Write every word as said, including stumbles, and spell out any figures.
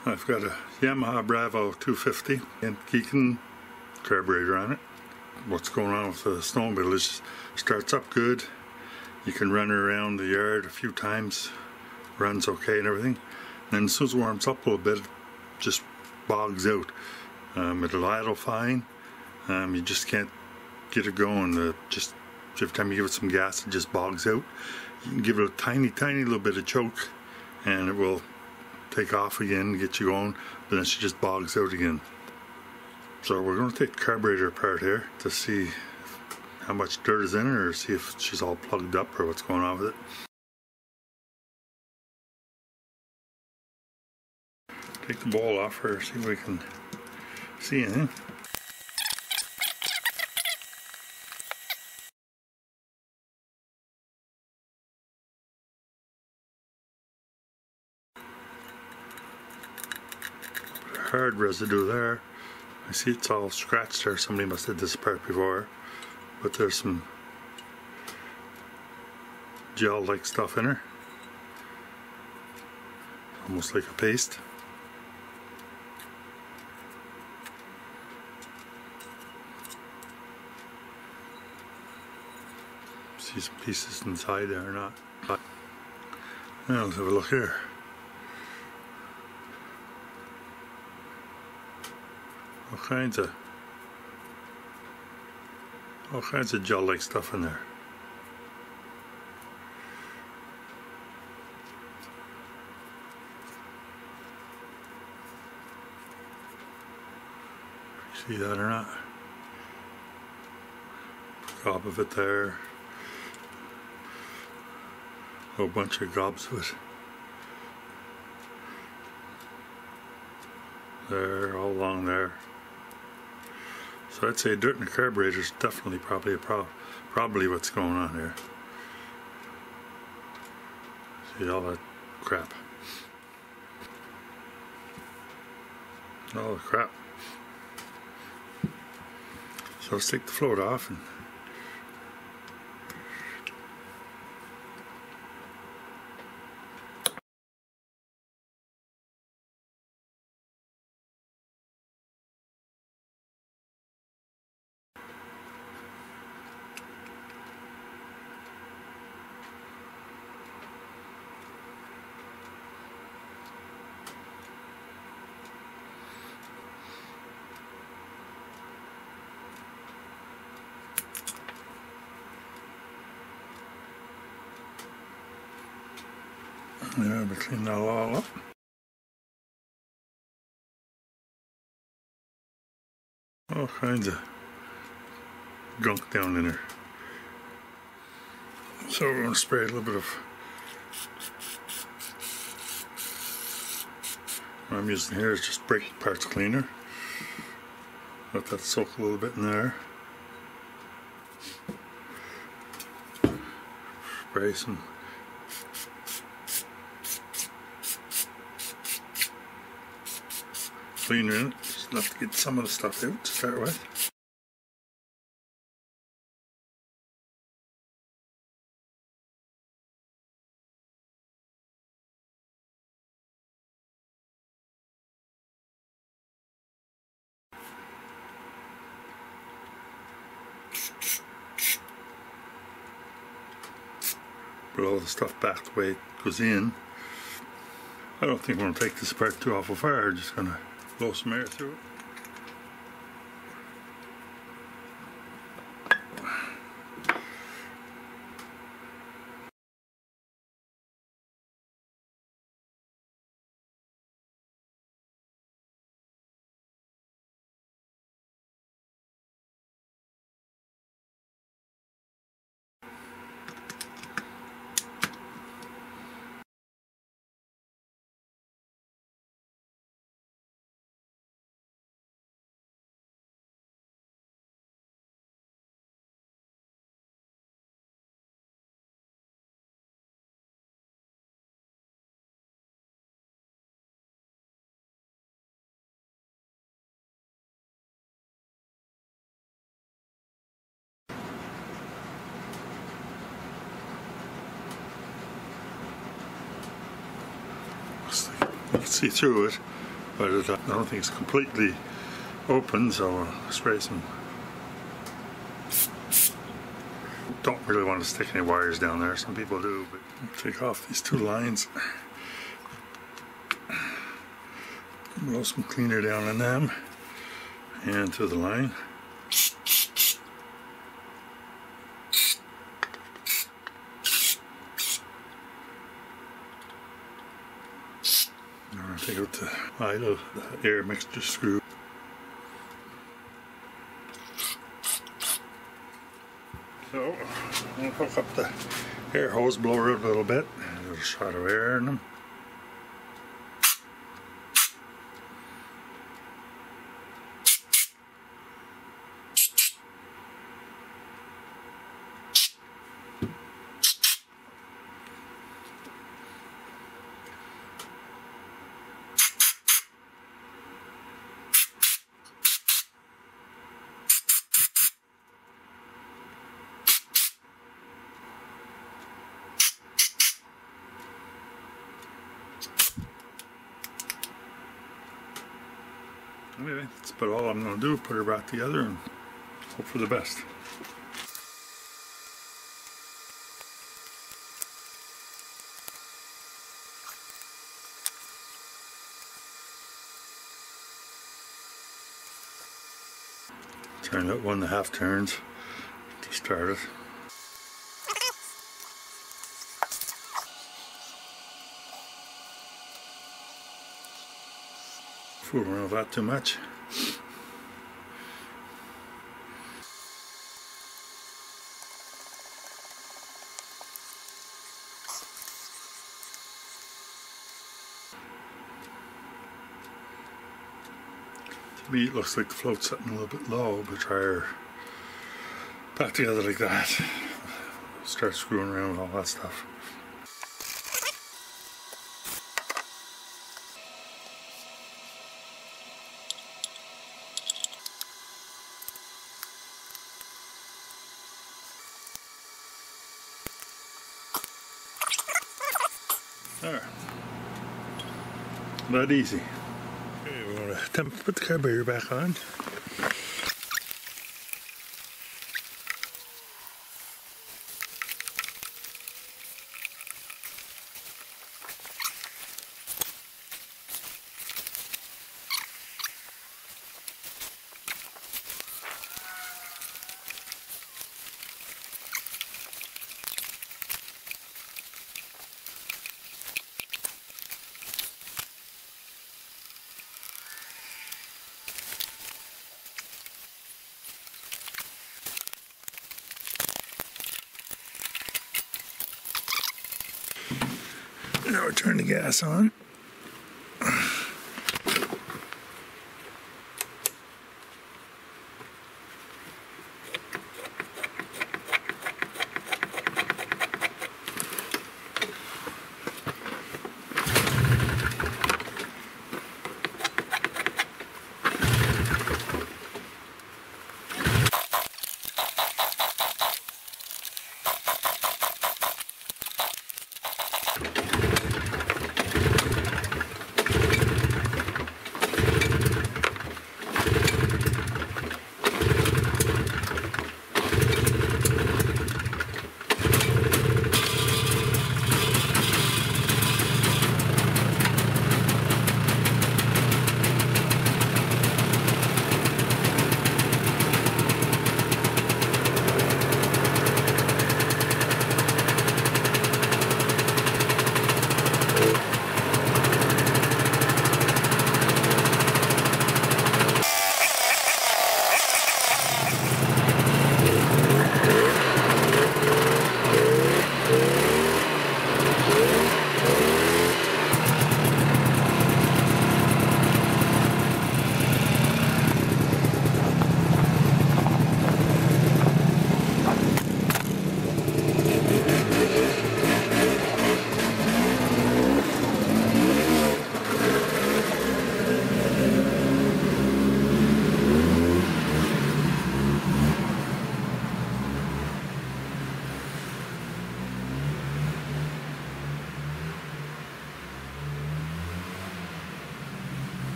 I've got a Yamaha Bravo two fifty and Bogging carburetor on it. What's going on with the snowmobile is it starts up good. You can run around the yard a few times, runs okay and everything. And then as soon as it warms up a little bit, it just bogs out. Um, it'll idle fine. Um, you just can't get it going. Uh, just every time you give it some gas, it just bogs out. You can give it a tiny, tiny little bit of choke, and it will take off again, get you going. But then she just bogs out again. So we're going to take the carburetor apart here to see how much dirt is in it, or see if she's all plugged up or what's going on with it. Take the bowl off her, see if we can see anything. Hard residue there. I see it's all scratched there. Somebody must have this part before, but there's some gel-like stuff in her, almost like a paste. See some pieces inside there or not. Now let's have a look here. All kinds of all kinds of gel-like stuff in there. See that or not? Gob of it there. A whole bunch of gobs of it. There, all along there. So I'd say dirt in the carburetor is definitely probably a pro probably what's going on here. See all that crap. All the crap. So let's take the float off and yeah, we clean that all up. All kinds of gunk down in there. So we're going to spray a little bit of, what I'm using here is just brake parts cleaner. Let that soak a little bit in there. Spray some cleaner in it, just enough to get some of the stuff out to start with. Put all the stuff back the way it goes in. I don't think we're going to take this apart too awful far. We're just going to blow some air through it. You can see through it. but it, I don't think it's completely open, so I'll spray some. Don't really want to stick any wires down there. Some people do, but take off these two lines. Roll some cleaner down on them and to the line. Now take out the idle, the air mixture screw. So I'm going to hook up the air hose blower a little bit. A little shot of air in them. Anyway, that's about all I'm going to do. Put her back together and hope for the best. Turn it one and a half turns to start it. Fool around with that too much. To me it looks like the float's sitting a little bit low, but try her back together like that. Start screwing around with all that stuff. There. Not easy. Okay, we're going to attempt to put the carburetor back on. Now we'll turn the gas on.